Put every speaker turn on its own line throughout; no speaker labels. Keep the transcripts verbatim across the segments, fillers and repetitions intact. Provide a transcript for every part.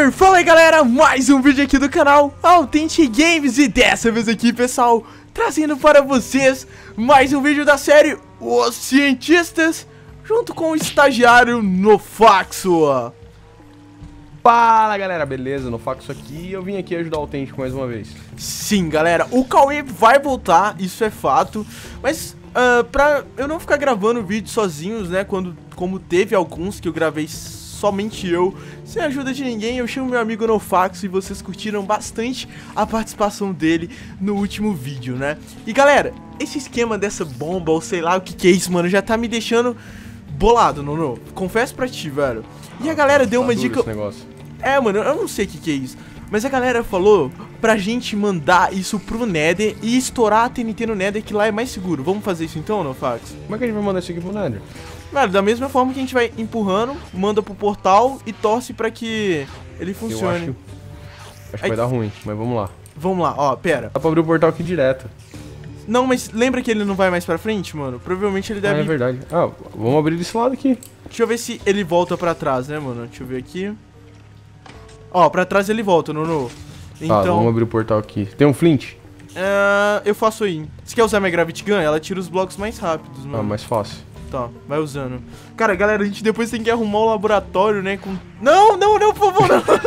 Nether! Fala aí galera, mais um vídeo aqui do canal Authentic Games. E dessa vez aqui, pessoal, trazendo para vocês mais um vídeo da série Os Cientistas, junto com o estagiário Nofaxo.
Fala galera, beleza? Nofaxo aqui, eu vim aqui ajudar o Authentic mais uma vez.
Sim galera, o Cauê vai voltar, isso é fato. Mas uh, pra eu não ficar gravando vídeo sozinhos, né, quando, como teve alguns que eu gravei somente eu, sem a ajuda de ninguém, eu chamo meu amigo Nofaxo e vocês curtiram bastante a participação dele no último vídeo, né? E galera, esse esquema dessa bomba, ou sei lá o que que é isso, mano, já tá me deixando bolado, Nono. Confesso pra ti, velho. E a galera deu
Tá
uma
duro
dica...
esse negócio.
É, mano, eu não sei o que que é isso, mas a galera falou pra gente mandar isso pro Nether e estourar a T N T no Nether, que lá é mais seguro. Vamos fazer isso então, Nofaxo?
Como é que a gente vai mandar isso aqui pro Nether?
Velho, da mesma forma que a gente vai empurrando, manda pro portal e torce pra que ele funcione.
Eu acho, acho que
Aí,
vai dar ruim, mas vamos lá.
Vamos lá, ó, pera.
Dá pra abrir o portal aqui direto.
Não, mas lembra que ele não vai mais pra frente, mano? Provavelmente ele deve...
Ah, é verdade. Ah, vamos abrir desse lado aqui.
Deixa eu ver se ele volta pra trás, né, mano? Deixa eu ver aqui. Ó, pra trás ele volta, Nono. Então...
Tá, vamos abrir o portal aqui. Tem um flint?
Uh, eu faço aí. Você quer usar minha Gravity Gun? Ela tira os blocos mais rápidos, mano.
Ah, mais fácil.
Tá, vai usando. Cara, galera, a gente depois tem que arrumar o laboratório, né, com... Não, não, não, por favor, não. uh,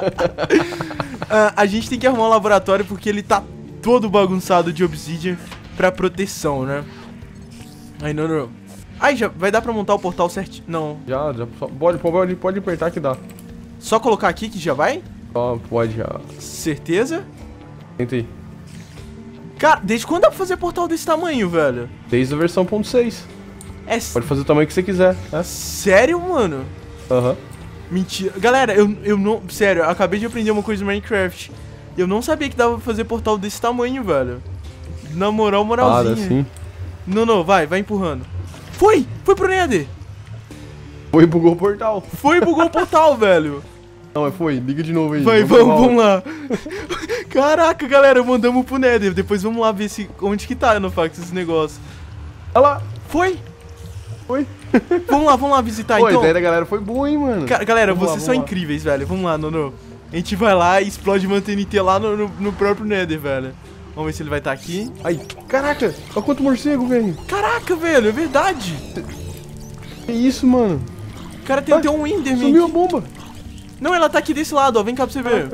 a gente tem que arrumar o laboratório porque ele tá todo bagunçado de obsidian pra proteção, né? Aí, não, não. Aí, já vai dar pra montar o portal certinho? Não.
Já, já só, pode, pode, pode apertar que dá.
Só colocar aqui que já vai?
Só pode já.
Certeza?
Tenta aí.
Cara, desde quando dá pra fazer portal desse tamanho, velho?
Desde a versão ponto seis.
É
Pode fazer o tamanho que você quiser, né?
sério, mano?
Aham. Uhum.
Mentira. Galera, eu, eu não... Sério, eu acabei de aprender uma coisa no Minecraft. Eu não sabia que dava pra fazer portal desse tamanho, velho. Na moral, moralzinha.
Ah, assim.
Não, não, vai, vai empurrando. Foi! Foi pro Nether!
Foi, bugou o portal.
Foi, bugou o portal, velho.
Não, mas foi. Liga de novo aí.
Vai, vamos, vamos lá. Caraca, galera, mandamos pro Nether. Depois vamos lá ver se, onde que tá, Nofax, esse negócio.
Olha lá.
Foi!
Foi.
Vamos lá, vamos lá visitar,
Pô,
então.
a ideia da galera foi boa, hein, mano.
Ca galera,
vamos
vocês
lá,
são
lá.
incríveis, velho. Vamos lá, Nono. A gente vai lá e explode uma T N T lá no, no, no próprio Nether, velho. Vamos ver se ele vai estar aqui.
Ai, caraca, olha quanto morcego, velho.
Caraca, velho, é verdade.
Que isso, mano?
Cara, tem até um Enderman.
Sumiu a
aqui.
bomba.
Não, ela tá aqui desse lado, ó. Vem cá pra você ver.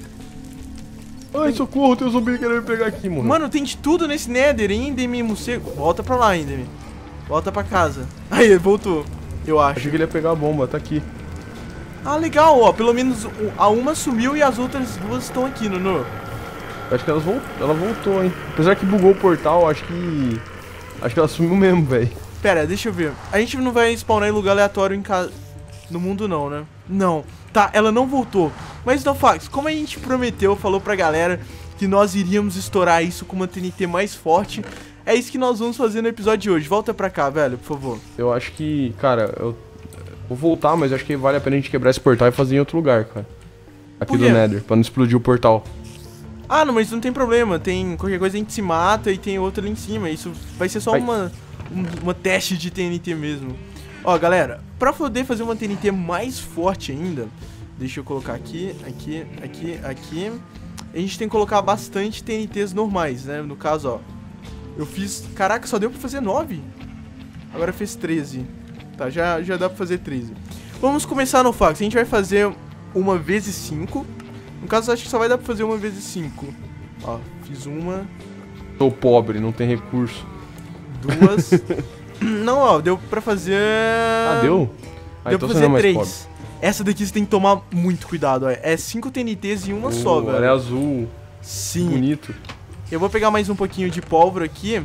Ai, socorro, tem um zumbi querendo me pegar aqui, mano.
Mano, tem de tudo nesse Nether. Enderman, morcego. Volta pra lá, Enderman. Volta pra casa. Aí, ele voltou. Eu acho.
Achei que ele ia pegar a bomba, tá aqui.
Ah, legal, ó. Pelo menos a uma sumiu e as outras duas estão aqui, Nono.
Acho que elas vol ela voltou, hein. Apesar que bugou o portal, acho que... Acho que ela sumiu mesmo, velho.
Pera, deixa eu ver. A gente não vai spawnar em lugar aleatório em casa... No mundo não, né? Não. Tá, ela não voltou. Mas, Nofax, como a gente prometeu, falou pra galera que nós iríamos estourar isso com uma T N T mais forte, é isso que nós vamos fazer no episódio de hoje. Volta pra cá, velho, por favor.
Eu acho que, cara, eu vou voltar, mas acho que vale a pena a gente quebrar esse portal e fazer em outro lugar, cara. Aqui
Por
do
quê?
Nether, pra não explodir o portal.
Ah, não, mas não tem problema. Tem qualquer coisa a gente se mata e tem outra ali em cima. Isso vai ser só
Ai.
uma, um, uma teste de T N T mesmo. Ó, galera, pra poder fazer uma T N T mais forte ainda, deixa eu colocar aqui, aqui, aqui, aqui. A gente tem que colocar bastante T N Ts normais, né? No caso, ó, eu fiz... Caraca, só deu pra fazer nove? Agora fez treze. Tá, já, já dá pra fazer treze. Vamos começar no fax. A gente vai fazer uma vezes cinco. No caso, acho que só vai dar pra fazer uma vezes cinco. Ó, fiz uma.
Tô pobre, não tem recurso.
Duas. Não, ó, deu pra fazer...
Ah, deu? Ah,
Deu
então
pra
você não é
fazer
mais
três.
pobre.
Essa daqui você tem que tomar muito cuidado, ó. É cinco T N Ts em uma só,
Oh,
velho.
ela é azul.
Sim.
Bonito.
Eu vou pegar mais um pouquinho de pólvora aqui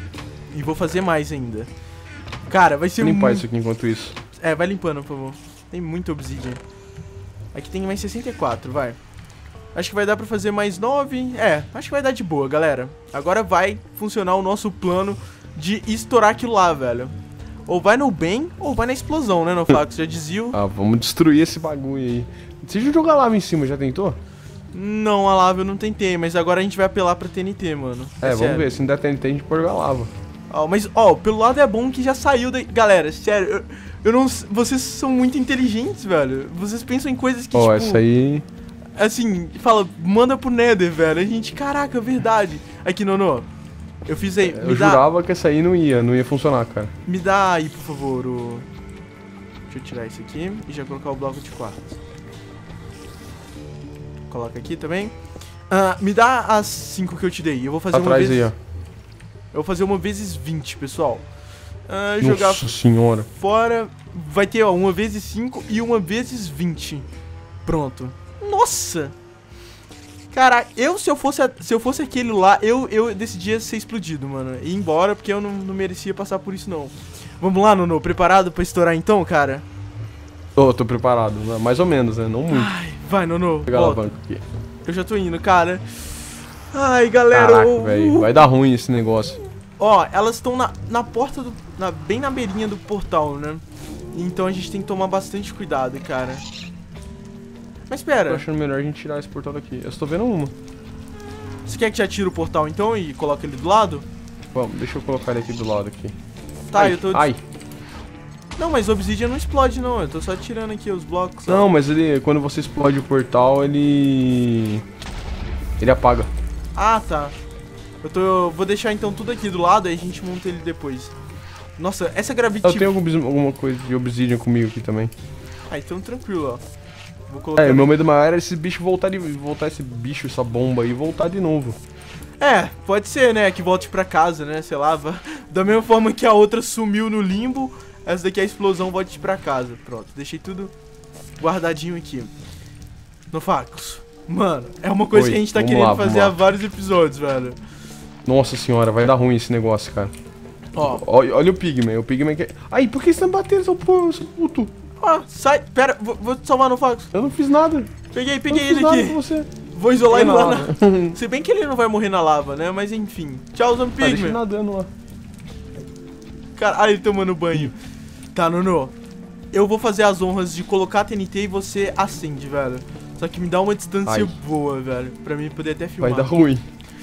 e vou fazer mais ainda. Cara, vai ser
Vou limpar
muito...
isso aqui enquanto isso.
É, vai limpando, por favor. Tem muito obsidian. Aqui tem mais sessenta e quatro, vai. Acho que vai dar pra fazer mais nove. É, acho que vai dar de boa, galera. Agora vai funcionar o nosso plano de estourar aquilo lá, velho. Ou vai no bem, ou vai na explosão, né, Nofax? Já dizia o...
Ah, vamos destruir esse bagulho aí. Deixa eu jogar lava em cima, já tentou?
Não, a lava eu não tentei, mas agora a gente vai apelar pra T N T, mano.
É, vamos
sério.
ver, se não der T N T a gente pode jogar lava.
Ó, mas, ó, pelo lado é bom que já saiu da... Galera, sério, eu, Eu não... Vocês são muito inteligentes, velho. Vocês pensam em coisas que,
Ó,
tipo...
essa aí...
Assim, fala, manda pro Nether, velho. A gente, caraca, verdade. Aqui, Nono. Eu fiz aí.
Eu
Me dá,
jurava que essa aí não ia, não ia funcionar, cara.
me dá aí, por favor, o... Deixa eu tirar isso aqui e já colocar o bloco de quartzo. Coloca aqui também. Ah, me dá as cinco que eu te dei. Eu vou fazer uma
Atrás
vez...
aí, ó.
Eu vou fazer uma vezes vinte, pessoal. Ah, jogar
Nossa senhora.
fora. Vai ter, ó, uma vezes cinco e uma vezes vinte. Pronto. Nossa! Cara, eu se eu fosse, a- se eu fosse aquele lá, eu, eu decidia ser explodido, mano. E ir embora, porque eu não, não merecia passar por isso, não. Vamos lá, Nono. Preparado pra estourar então, cara?
Tô, tô preparado, né? Mais ou menos, né? Não muito.
Ai, vai, Nono.
Vou pegar a
Volta.
alavanca aqui.
Eu já tô indo, cara. Ai, galera.
Caraca,
o-
velho. Vai dar ruim esse negócio.
Ó, elas estão na, na porta do... Na, bem na beirinha do portal, né? Então a gente tem que tomar bastante cuidado, cara. Mas
Tô
pera,
achando melhor a gente tirar esse portal daqui. Eu só tô vendo uma.
você quer que já tire o portal então e coloque ele do lado?
Vamos, deixa eu colocar ele aqui do lado aqui.
Tá,
Ai,
eu tô...
Ai.
Não, mas o Obsidian não explode não, eu tô só tirando aqui os blocos. ó.
Não, mas ele, quando você explode o portal, ele... Ele apaga.
Ah, tá. Eu tô... eu vou deixar então tudo aqui do lado, aí a gente monta ele depois. Nossa, essa Gravity...
Eu tenho algum, bis- alguma coisa de obsidian comigo aqui também.
Ah, então tranquilo, ó. Vou colocar...
É, o meu medo maior era esse bicho voltar de voltar esse bicho, essa bomba aí, e voltar de novo.
É, pode ser, né, que volte pra casa, né, sei lá. va- Da mesma forma que a outra sumiu no limbo, essa daqui é a explosão, volte pra casa. Pronto, deixei tudo guardadinho aqui. Nofacos, mano, é uma coisa
Oi,
que a gente tá
vamos
querendo
lá, vamos
fazer há
lá.
vários episódios, velho.
Nossa senhora, vai dar ruim esse negócio, cara.
Ó,
Olha, olha o Pigman, o Pigman que... Ai, por que você tá me batendo, seu porra, seu puto?
ó, sai, pera, vou, vou te salvar, Nofacos.
Eu não fiz nada.
Peguei,
Eu não
peguei
fiz
ele
nada
aqui.
com você.
Vou isolar ele
Peguei
lá
na
na... Se bem que ele não vai morrer na lava, né, mas enfim. Tchau,
Tá, deixa ele
Pigman.
nadando lá.
Caralho, ele tomando banho. Tá, Nono. Eu vou fazer as honras de colocar a T N T e você acende, velho. Só que me dá uma distância
Ai.
boa, velho. Pra mim poder até filmar.
Vai dar ruim.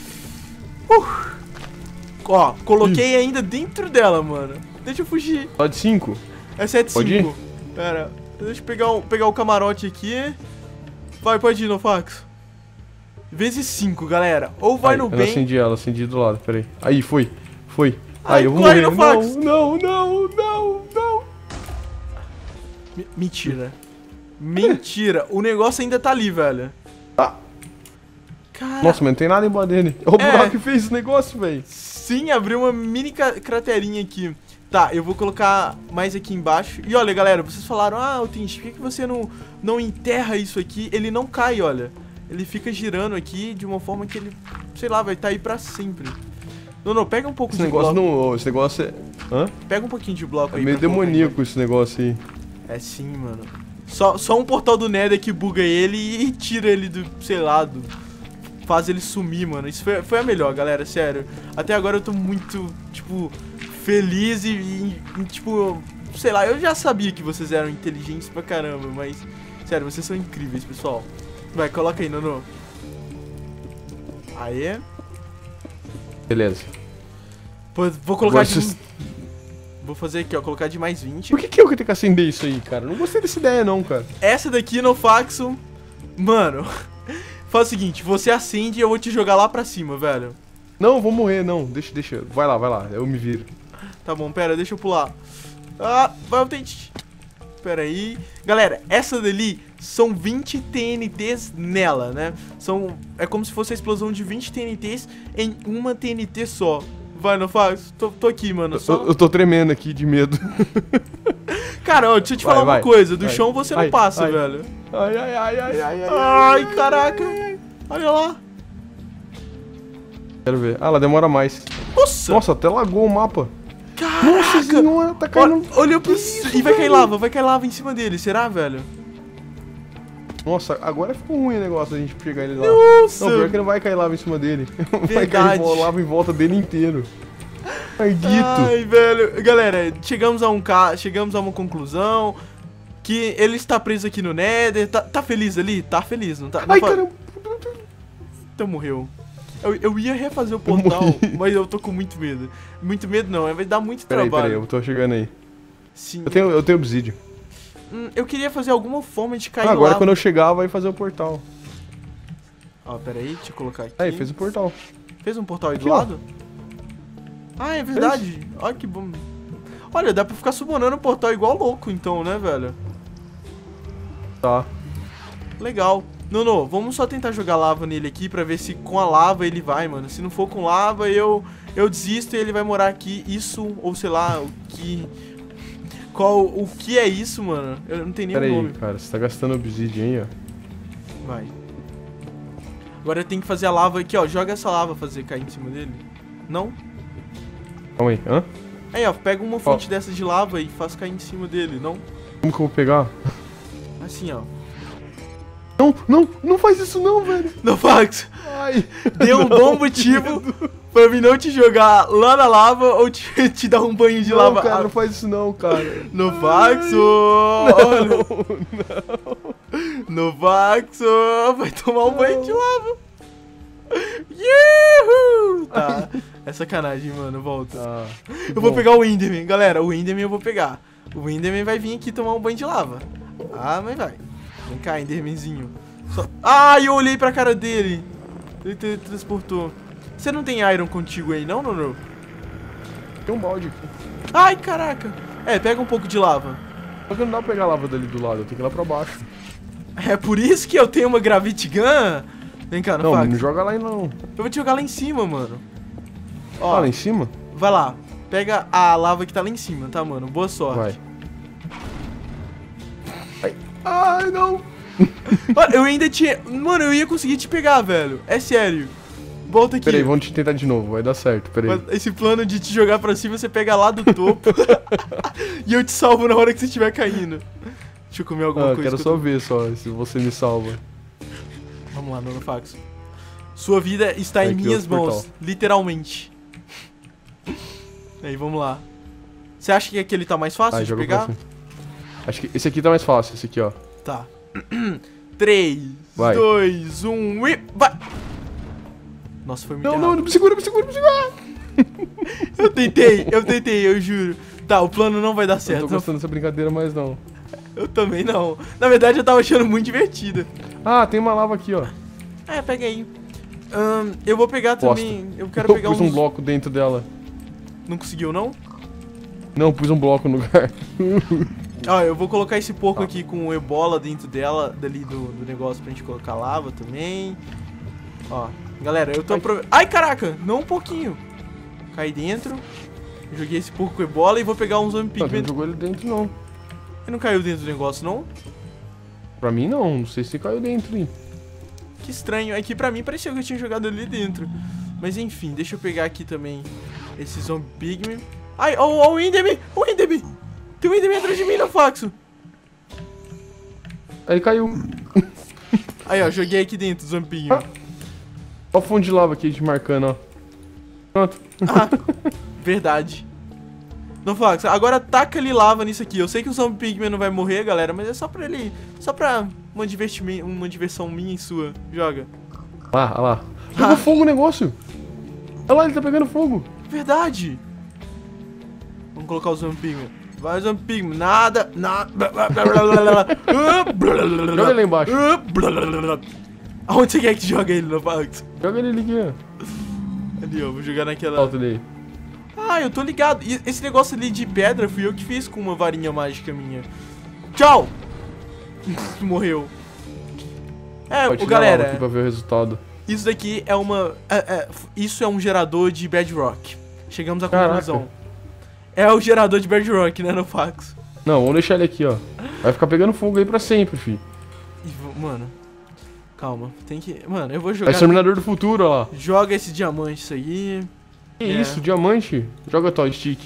Ó, coloquei ainda dentro dela, mano. Deixa eu fugir.
Só de cinco?
Essa é de
Pode
cinco. Pera, deixa eu pegar o, pegar o camarote aqui. Vai, pode ir, Nofax. Vezes cinco, galera. Ou vai
Ai,
no
eu não
bem...
acendi ela, acendi do lado, peraí. Aí, foi. Foi.
Ai,
Ai, eu vou
corre,
morrer.
Nofax.
Não, não, não, não, não.
Me- Mentira. Mentira. O negócio ainda tá ali, velho.
Tá.
Cara...
Nossa, mas não tem nada embaixo dele. Olha o
É.
buraco que fez esse negócio, velho.
Sim, abriu uma mini ca- craterinha aqui. Tá, eu vou colocar mais aqui embaixo. E olha, galera, vocês falaram, ah, Tinch, por que, que você não, não enterra isso aqui? Ele não cai, olha. Ele fica girando aqui de uma forma que ele, sei lá, vai estar aí pra sempre. Não, não, pega um pouco
Esse
de
negócio
bloco.
não... Esse negócio é... Hã?
Pega um pouquinho de bloco
É
aí.
meio
pra colocar
demoníaco esse negócio aí.
embaixo. É sim, mano. Só, só um portal do Nether que buga ele e tira ele do, sei lá, do... Faz ele sumir, mano. Isso foi, foi a melhor, galera, sério. Até agora eu tô muito, tipo, feliz e, e, e, tipo, sei lá, eu já sabia que vocês eram inteligentes pra caramba, mas, sério, vocês são incríveis, pessoal. Vai, coloca aí, Nono. Aê.
Beleza.
Pô, vou colocar
Agora
de...
vocês-
Vou fazer aqui, ó, colocar de mais vinte.
Por que que eu que tenho que acender isso aí, cara? Não gostei dessa ideia não, cara.
Essa daqui no Faxo, mano, faz o seguinte, você acende e eu vou te jogar lá pra cima, velho.
Não, eu vou morrer, não. Deixa, deixa. Vai lá, vai lá. Eu me viro.
Tá bom, pera, deixa eu pular. Ah, vai, tente. Pera aí. Galera, essa dali são vinte T N Ts nela, né? São, é como se fosse a explosão de vinte T N Ts em uma T N T só. Vai, não faz? Tô, tô aqui, mano. Só...
Eu, eu tô tremendo aqui de medo.
Cara, ó, deixa eu te
Vai,
falar
vai,
uma coisa. Do
vai.
chão você
Ai,
não passa,
ai.
velho.
Ai, ai, ai, ai, ai, ai.
Ai, caraca. Olha lá.
Quero ver. Ah, ela demora mais.
Nossa.
Nossa, até lagou o mapa.
Caraca.
Nossa senhora, tá caindo.
Olha, olha pro... E vai cair lava, vai cair lava em cima dele, será, velho?
Nossa, agora ficou ruim o negócio da gente pegar ele lá.
Nossa.
Não, pior que não vai cair lava em cima dele. Vai
Verdade.
cair lava em volta dele inteiro. Maldito.
Ai, velho. Galera, chegamos a um ca... chegamos a uma conclusão que ele está preso aqui no Nether. Tá, tá feliz ali? Tá feliz, não tá? Não
Ai,
fa-
caramba.
Então morreu. Eu, eu ia refazer o portal,
morri.
mas eu tô com muito medo. Muito medo não, vai dar muito
Peraí,
trabalho.
peraí, eu tô chegando aí.
Sim.
Eu tenho, eu tenho obsidian.
Hum, eu queria fazer alguma forma de cair
Ah, agora
lá.
quando eu chegar, vai fazer o portal.
Ó, pera aí, deixa eu colocar aqui.
Aí, fez o portal.
Fez um portal aí
Aqui,
do
ó.
lado? Ah, é verdade. Olha que bom. Olha, dá pra ficar sumonando o portal igual louco, então, né, velho?
Tá.
Legal. Nono, vamos só tentar jogar lava nele aqui pra ver se com a lava ele vai, mano. Se não for com lava, eu eu desisto e ele vai morar aqui. Isso, ou sei lá, o que... Qual, o que é isso, mano? Eu não tenho nem
Pera
o
aí,
nome.
cara, você tá gastando obsidian aí, ó.
Vai. Agora tem que fazer a lava aqui, ó. Joga essa lava fazer cair em cima dele. Não?
Calma aí, hã?
Aí, ó, pega uma fonte dessa de lava e faz cair em cima dele, não?
Como que eu vou pegar?
Assim, ó.
Não, não, não faz isso não, velho.
Não, Fax!
Ai.
Deu um bom motivo pra mim não te jogar lá na lava ou te, te dar um banho de
Não,
lava.
cara, não faz isso não, cara.
No Vaxo! Olha! No Vaxo! Vai tomar um banho de lava! Yuhu! Tá, é sacanagem, mano, volta.
Ah,
Eu vou pegar o Enderman, galera, o Enderman eu vou pegar. O Enderman vai vir aqui tomar um banho de lava. Ah, mas vai. Vem cá, Endermanzinho. Só... Ah, eu olhei pra cara dele. Ele teletransportou. Você não tem Iron contigo aí, não, Nono?
tem um balde aqui.
Ai, caraca. É, pega um pouco de lava.
Só que não dá pra pegar a lava dali do lado, eu tenho que ir lá pra baixo.
É por isso que eu tenho uma Gravity Gun? Vem cá, no
Não,
fax.
não joga lá aí não.
Eu vou te jogar lá em cima, mano. Ó,
Ah, lá em cima?
vai lá. Pega a lava que tá lá em cima, tá, mano? Boa sorte.
Vai. Ai, ai não.
Olha, eu ainda tinha... Mano, eu ia conseguir te pegar, velho. É sério. Volta aqui.
Peraí, vamos tentar de novo, vai dar certo, peraí.
Esse plano de te jogar pra cima, você pega lá do topo. E eu te salvo na hora que você estiver caindo. Deixa eu comer alguma
Ah,
coisa.
quero
que
só
eu tô-
ver só se você me salva.
Vamos lá, Nono Fax. Sua vida está em
Aqui,
minhas
outro
mãos.
portal.
Literalmente. Aí, vamos lá. Você acha que aquele tá mais fácil
Ai,
de
jogou
pegar?
pra cima. Acho que esse aqui tá mais fácil, esse aqui, ó.
Tá. três,
Vai.
dois, um e... Vai! Nossa, foi muito
Não,
errado.
não, não me segura, me segura, me segura.
Eu tentei, eu tentei, eu juro. Tá, o plano não vai dar
Eu
certo.
não tô gostando dessa brincadeira mais não.
Eu também não. Na verdade, eu tava achando muito divertida.
Ah, tem uma lava aqui, ó.
É, pega aí. Ahn, eu vou pegar
Bosta.
também... Eu quero
Eu
pegar
pus
uns...
um bloco dentro dela.
Não conseguiu, não?
Não, pus um bloco no lugar.
Ó, eu vou colocar esse porco aqui com ebola dentro dela, dali do, do negócio pra gente colocar lava também. Ó, galera, eu tô
Ai.
aprove... Ai, caraca, não um pouquinho. Cai dentro. Joguei esse porco com ebola e vou pegar um zombie
Não, você
pigment.
não jogou ele dentro não.
Ele não caiu dentro do negócio, não?
Pra mim não, não sei se caiu dentro, hein.
Que estranho. É que pra mim pareceu que eu tinha jogado ali dentro. Mas enfim, deixa eu pegar aqui também esse zombie pigment. Ai, ó, ó o Enderman, o Enderman. Tem um Enderman atrás de mim, no Faxo.
Aí caiu.
Aí, ó, joguei aqui dentro o zombie pigment.
Ó o fundo de lava aqui te marcando, ó. Pronto.
Ah, verdade. Não, Fax, agora taca ali lava nisso aqui. Eu sei que o Zombie Pigman não vai morrer, galera, mas é só pra ele... Só pra uma, divertime- uma diversão minha e sua. Joga.
Lá, olha lá. Pegou
Ah.
fogo o negócio. Olha lá, ele tá pegando fogo.
Verdade. Vamos colocar o Zombie Pigman. Vai, Zombie Pigman. Nada, nada...
Joga ele lá embaixo.
Aonde você quer que joga ele, no Fax?
Joga ele ali aqui, ó.
Ali, ó, vou jogar naquela...
Solta ele aí.
Ah, eu tô ligado. E esse negócio ali de pedra fui eu que fiz com uma varinha mágica minha. Tchau! Morreu. É,
Pode
o
tirar a lava aqui
galera,
pra ver o resultado.
isso daqui é uma... é- é, isso é um gerador de bedrock. Chegamos à
Caraca.
conclusão. É o gerador de bedrock, né, no fax.
Não, vamos deixar ele aqui, ó. Vai ficar pegando fogo aí pra sempre, fi.
E v- mano, calma. Tem que... Mano, eu vou
É o
jogar...
Exterminador do Futuro, ó lá.
Joga esse diamante, isso aí.
Que
É.
isso, diamante? Joga Toy Stick.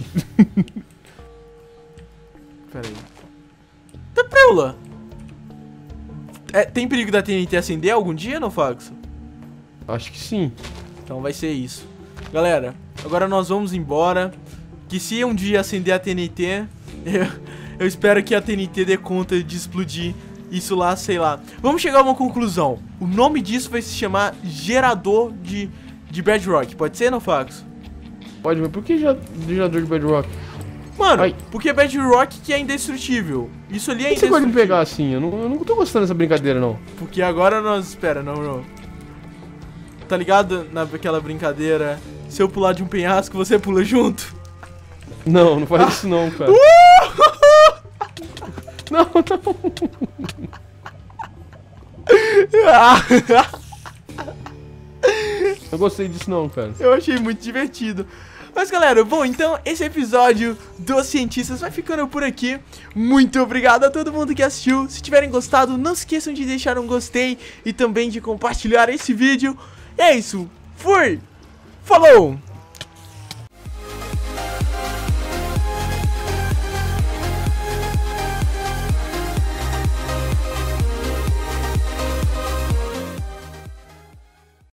Pera aí. Tá preula. É, tem perigo da T N T acender algum dia, no fax?
Acho que sim.
Então vai ser isso. Galera, agora nós vamos embora. Que se um dia acender a T N T, eu, eu espero que a T N T dê conta de explodir isso lá, sei lá. Vamos chegar a uma conclusão. O nome disso vai se chamar gerador de, de bedrock. Pode ser, não, Fax?
Pode, mas por que já gerador de Bedrock?
Mano,
Ai.
porque Bedrock que é indestrutível. Isso ali é
Por que você gosta de me
indestrutível.
pegar assim? Eu não, eu não tô gostando dessa brincadeira, não.
Porque agora nós... Espera, não, não. Tá ligado naquela brincadeira? Se eu pular de um penhasco, você pula junto?
Não, não faz isso não, cara. Não, não. Não gostei disso não, cara.
Eu achei muito divertido. Mas galera, bom, então esse episódio dos cientistas vai ficando por aqui. Muito obrigado a todo mundo que assistiu. Se tiverem gostado, não se esqueçam de deixar um gostei e também de compartilhar esse vídeo. E é isso, fui, falou!